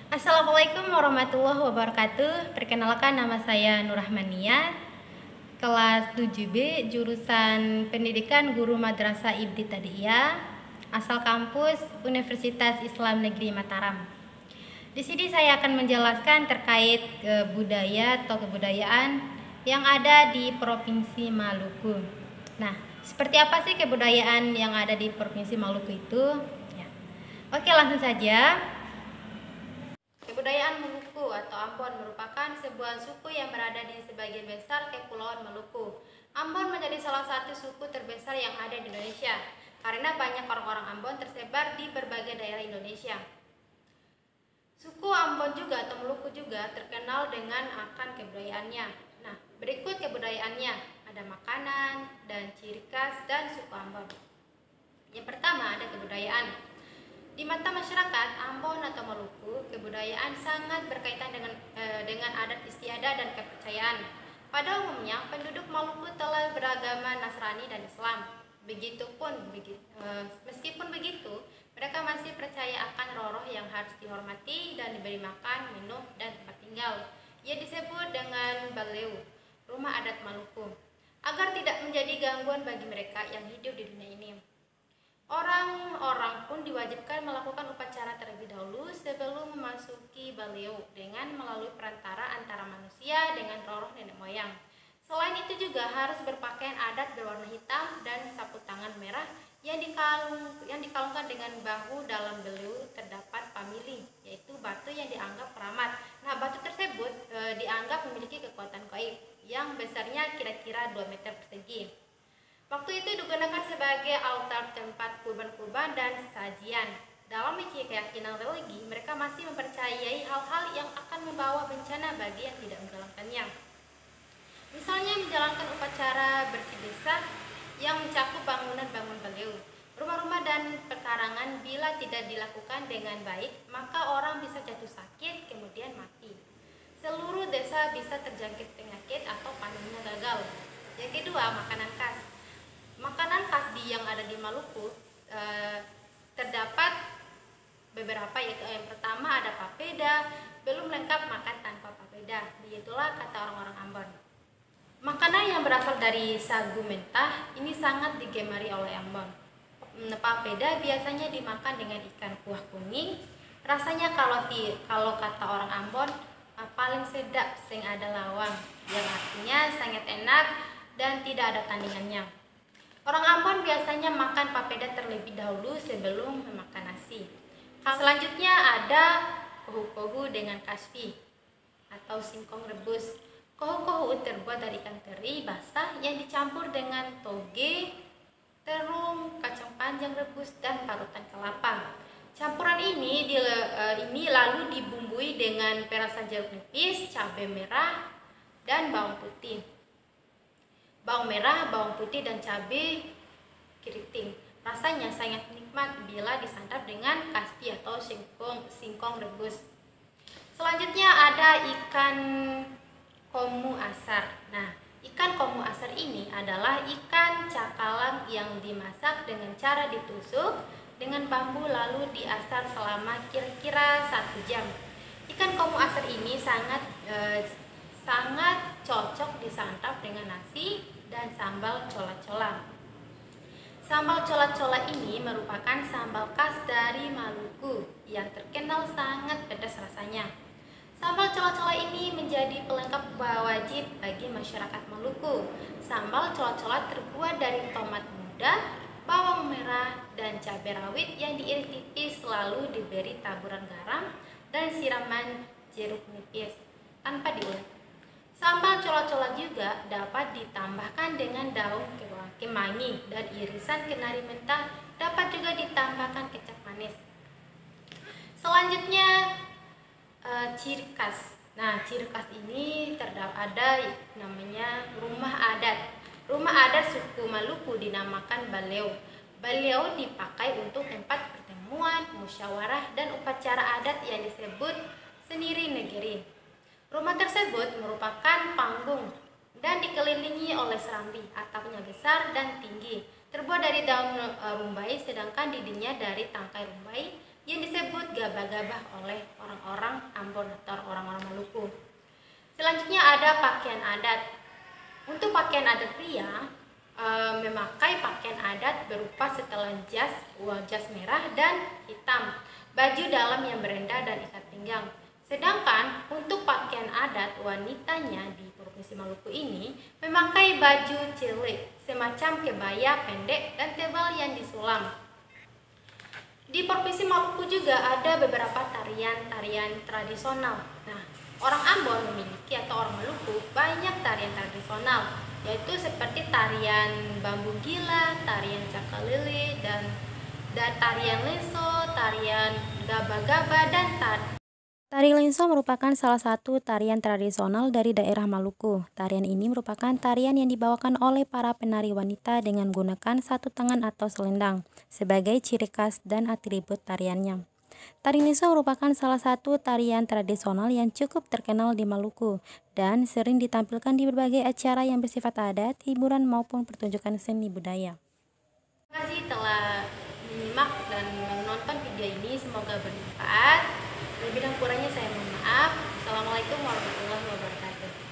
Assalamualaikum warahmatullahi wabarakatuh. Perkenalkan, nama saya Nurrahmania, kelas 7B, jurusan Pendidikan Guru Madrasah Ibtidaiyah, asal kampus Universitas Islam Negeri Mataram. Di sini saya akan menjelaskan terkait budaya atau kebudayaan yang ada di Provinsi Maluku. Nah, seperti apa sih kebudayaan yang ada di Provinsi Maluku itu? Ya. Oke, langsung saja. Kebudayaan Maluku atau Ambon merupakan sebuah suku yang berada di sebagian besar Kepulauan Maluku. Ambon menjadi salah satu suku terbesar yang ada di Indonesia karena banyak orang-orang Ambon tersebar di berbagai daerah Indonesia. Suku Ambon juga atau Maluku juga terkenal dengan akan kebudayaannya. Nah, berikut kebudayaannya. Ada makanan dan ciri khas dan suku Ambon. Yang pertama ada kebudayaan. Di mata masyarakat Ambon atau Maluku, kebudayaan sangat berkaitan dengan adat istiadat dan kepercayaan. Pada umumnya, penduduk Maluku telah beragama Nasrani dan Islam. Meskipun begitu, mereka masih percaya akan roh-roh yang harus dihormati dan diberi makan, minum, dan tempat tinggal. Ia disebut dengan Baleu, rumah adat Maluku, agar tidak menjadi gangguan bagi mereka yang hidup di dunia ini. Orang-orang pun diwajibkan melakukan upacara terlebih dahulu sebelum memasuki Baleu dengan melalui perantara antara manusia dengan roh-roh nenek moyang. Selain itu juga harus berpakaian adat berwarna hitam dan sapu tangan merah yang dikalungkan dengan bahu. Dalam Baleu terdapat pamili, yaitu batu yang dianggap keramat. Nah, batu tersebut dianggap memiliki kekuatan gaib yang besarnya kira-kira 2 meter persegi. Waktu itu digunakan sebagai altar tempat kurban-kurban dan sajian. Dalam keyakinan religi, mereka masih mempercayai hal-hal yang akan membawa bencana bagi yang tidak menjalankannya. Misalnya menjalankan upacara bersih desa yang mencakup bangunan-bangunan Baleu, rumah-rumah dan pekarangan. Bila tidak dilakukan dengan baik, maka orang bisa jatuh sakit kemudian mati. Seluruh desa bisa terjangkit penyakit atau panennya gagal. Yang kedua, makanan khas. Makanan khas yang ada di Maluku terdapat beberapa, yaitu yang pertama ada papeda. Belum lengkap makan tanpa papeda, begitulah kata orang-orang Ambon. Makanan yang berasal dari sagu mentah ini sangat digemari oleh Ambon. Papeda biasanya dimakan dengan ikan kuah kuning. Rasanya kalau kata orang Ambon paling sedap sing ada lawang, yang artinya sangat enak dan tidak ada tandingannya. Orang Ambon biasanya makan papeda terlebih dahulu sebelum memakan nasi. Selanjutnya ada kohu-kohu dengan kaspi atau singkong rebus. Kohu-kohu terbuat dari ikan teri basah yang dicampur dengan toge, terung, kacang panjang rebus, dan parutan kelapa. Campuran ini lalu dibumbui dengan perasan jeruk nipis, cabai merah, dan bawang putih. Bawang merah, bawang putih, dan cabai keriting. Rasanya sangat nikmat bila disantap dengan kaspi atau singkong rebus. Selanjutnya ada ikan komu asar. Nah, ikan komu asar ini adalah ikan cakalang yang dimasak dengan cara ditusuk dengan bambu lalu diasar selama kira-kira 1 jam. Ikan komu asar ini sangat cocok disantap dengan nasi dan sambal cola-cola. Sambal cola-cola ini merupakan sambal khas dari Maluku yang terkenal sangat pedas rasanya. Sambal cola-cola ini menjadi pelengkap wajib bagi masyarakat Maluku. Sambal cola-cola terbuat dari tomat muda, bawang merah, dan cabai rawit yang diiris tipis lalu diberi taburan garam dan siraman jeruk nipis tanpa diulek. Sambal cola-cola juga dapat ditambahkan dengan daun kemangi dan irisan kenari mentah, dapat juga ditambahkan kecap manis. Selanjutnya ciri khas. Nah, ciri khas ini ada namanya rumah adat. Rumah adat suku Maluku dinamakan Baleu. Baleu dipakai untuk tempat pertemuan, musyawarah, dan upacara adat yang disebut seniri negeri. Rumah tersebut merupakan panggung dan dikelilingi oleh serambi. Atapnya besar dan tinggi, terbuat dari daun rumbai, sedangkan dindingnya dari tangkai rumbai yang disebut gabah-gabah oleh orang-orang Ambon atau orang-orang Maluku. Selanjutnya ada pakaian adat. Untuk pakaian adat pria, memakai pakaian adat berupa setelan jas merah dan hitam, baju dalam yang berendah dan ikat pinggang. Sedangkan untuk pakaian adat wanitanya di Provinsi Maluku ini memakai baju cilik, semacam kebaya pendek dan tebal yang disulam. Di Provinsi Maluku juga ada beberapa tarian-tarian tradisional. Nah, orang Ambon memiliki atau orang Maluku banyak tarian tradisional, yaitu seperti tarian bambu gila, tarian cakalili, dan tarian lenso, tarian gaba-gaba, dan Tari lenso merupakan salah satu tarian tradisional dari daerah Maluku. Tarian ini merupakan tarian yang dibawakan oleh para penari wanita dengan menggunakan satu tangan atau selendang sebagai ciri khas dan atribut tariannya. Tari lenso merupakan salah satu tarian tradisional yang cukup terkenal di Maluku dan sering ditampilkan di berbagai acara yang bersifat adat, hiburan maupun pertunjukan seni budaya. Terima kasih telah menyimak dan menonton video ini, semoga bermanfaat. Lebih dan kurangnya saya mohon maaf. Assalamualaikum warahmatullahi wabarakatuh.